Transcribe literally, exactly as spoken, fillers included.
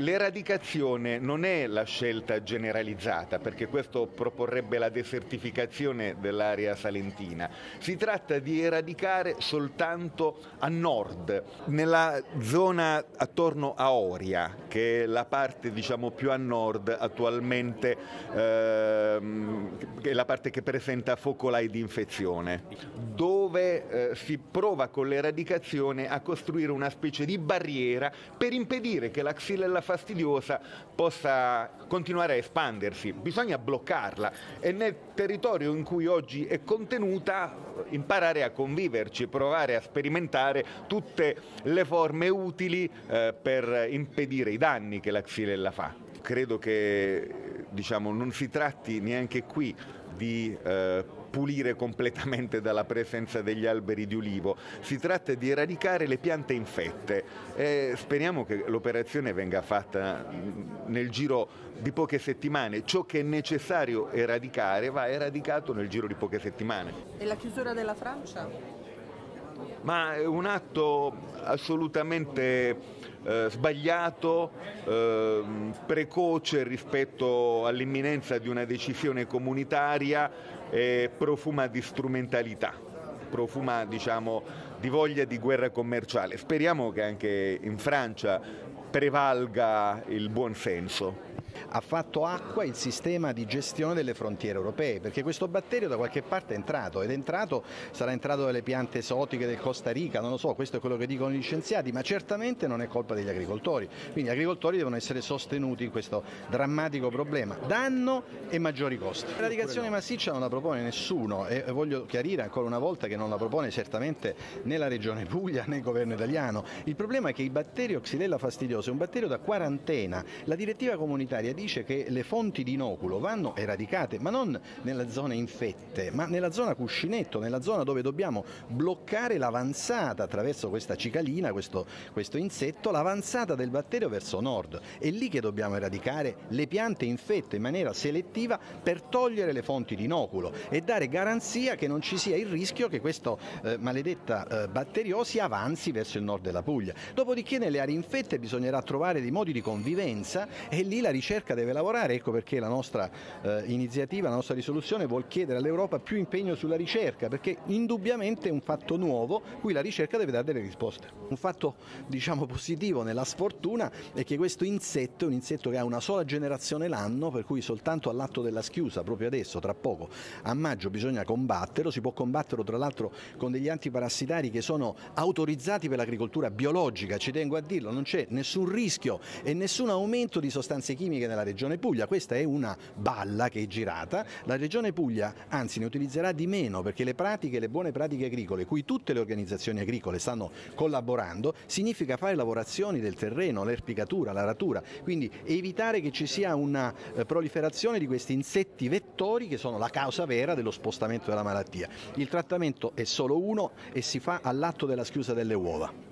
L'eradicazione non è la scelta generalizzata, perché questo proporrebbe la desertificazione dell'area salentina. Si tratta di eradicare soltanto a nord, nella zona attorno a Oria, che è la parte diciamo più a nord attualmente, ehm, che è la parte che presenta focolai di infezione, dove eh, si prova con l'eradicazione a costruire una specie di barriera per impedire che la Xylella fastidiosa possa continuare a espandersi. Bisogna bloccarla e nel territorio in cui oggi è contenuta imparare a conviverci, provare a sperimentare tutte le forme utili eh, per impedire i danni che la Xylella fa. Credo che diciamo, non si tratti neanche qui di eh, pulire completamente dalla presenza degli alberi di ulivo, si tratta di eradicare le piante infette e speriamo che l'operazione venga fatta nel giro di poche settimane. Ciò che è necessario eradicare va eradicato nel giro di poche settimane. E la chiusura della Francia? Ma è un atto assolutamente Eh, sbagliato, eh, precoce rispetto all'imminenza di una decisione comunitaria e profuma di strumentalità, profuma diciamo di voglia di guerra commerciale. Speriamo che anche in Francia prevalga il buon senso. Ha fatto acqua il sistema di gestione delle frontiere europee, perché questo batterio da qualche parte è entrato ed è entrato, sarà entrato dalle piante esotiche del Costa Rica, non lo so, questo è quello che dicono gli scienziati, ma certamente non è colpa degli agricoltori, quindi gli agricoltori devono essere sostenuti in questo drammatico problema, danno e maggiori costi. L'eradicazione massiccia non la propone nessuno e voglio chiarire ancora una volta che non la propone certamente né la Regione Puglia né il governo italiano. Il problema è che il batterio Xylella fastidiosa è un batterio da quarantena, la direttiva comunitaria dice che le fonti di inoculo vanno eradicate, ma non nelle zone infette, ma nella zona cuscinetto, nella zona dove dobbiamo bloccare l'avanzata attraverso questa cicalina, questo, questo insetto, l'avanzata del batterio verso nord. È lì che dobbiamo eradicare le piante infette in maniera selettiva per togliere le fonti di inoculo e dare garanzia che non ci sia il rischio che questo eh, maledetta eh, batteriosi avanzi verso il nord della Puglia. Dopodiché nelle aree infette bisognerà trovare dei modi di convivenza e lì la ricerca deve lavorare, ecco perché la nostra eh, iniziativa, la nostra risoluzione vuol chiedere all'Europa più impegno sulla ricerca, perché indubbiamente è un fatto nuovo cui la ricerca deve dare delle risposte. Un fatto diciamo positivo nella sfortuna è che questo insetto è un insetto che ha una sola generazione l'anno, per cui soltanto all'atto della schiusa, proprio adesso, tra poco, a maggio bisogna combatterlo, si può combatterlo tra l'altro con degli antiparassitari che sono autorizzati per l'agricoltura biologica, ci tengo a dirlo, non c'è nessun rischio e nessun aumento di sostanze chimiche nella Regione Puglia, questa è una balla che è girata, la Regione Puglia anzi ne utilizzerà di meno perché le pratiche, le buone pratiche agricole, cui tutte le organizzazioni agricole stanno collaborando, significa fare lavorazioni del terreno, l'erpicatura, l'aratura, quindi evitare che ci sia una eh, proliferazione di questi insetti vettori che sono la causa vera dello spostamento della malattia. Il trattamento è solo uno e si fa all'atto della schiusa delle uova.